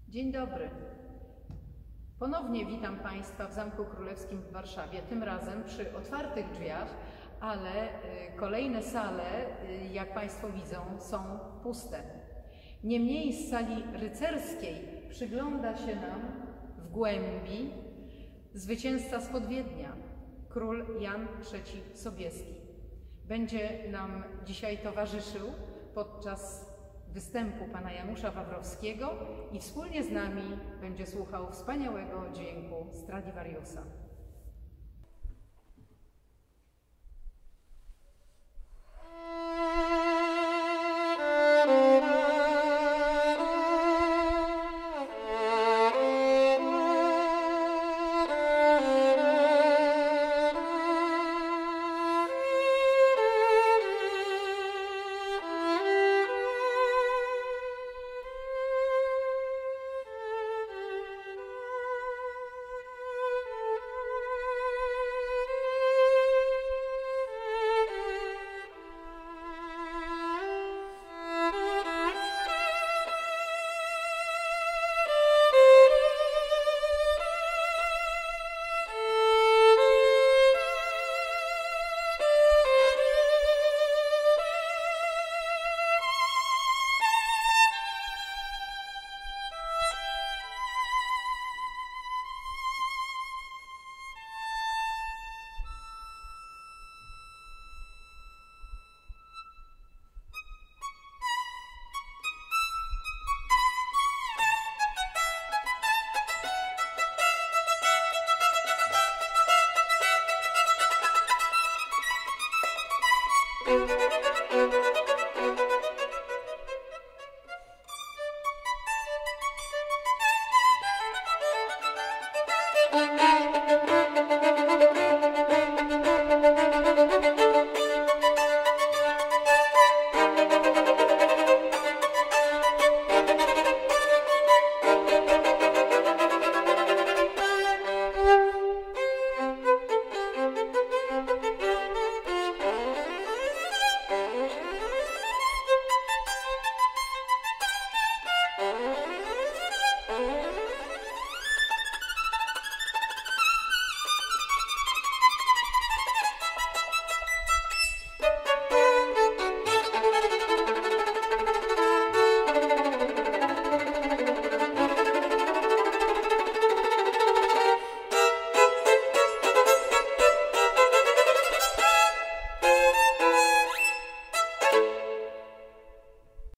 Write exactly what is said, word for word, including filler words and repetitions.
Dzień dobry. Ponownie witam Państwa w Zamku Królewskim w Warszawie, tym razem przy otwartych drzwiach, ale kolejne sale, jak Państwo widzą, są puste. Niemniej z sali rycerskiej przygląda się nam w głębi zwycięzca spod Wiednia, król Jan trzeci Sobieski. Będzie nam dzisiaj towarzyszył podczas występu pana Janusza Wawrowskiego i wspólnie z nami będzie słuchał wspaniałego dźwięku Stradivariusa. Mm-hmm.